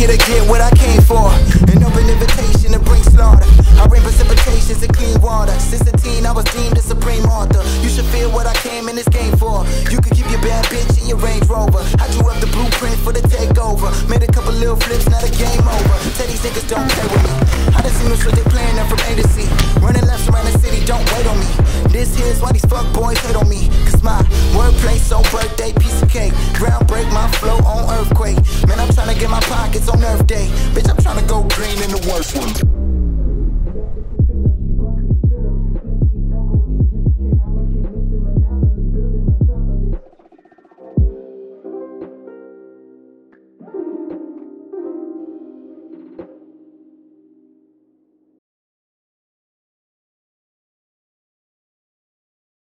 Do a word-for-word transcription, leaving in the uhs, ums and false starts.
to get what I came for. An open invitation to bring slaughter. I rain precipitations in clean water. Since a teen I was deemed a supreme author. You should feel what I came in this game for. You could keep your bad bitch in your Range Rover. I drew up the blueprint for the takeover. Made a couple little flips, now the game over. Tell these niggas don't play with me. I done seen them switch their plan up from A to C. Running laps around the city, don't wait on me. This here's why these fuck boys hate on me. Cause my wordplay so birthday, piece of cake. Ground break, my flow on earthquake. Man, I'm trying to get my pockets on Earth Day. Bitch, I'm trying to go green in the worst one.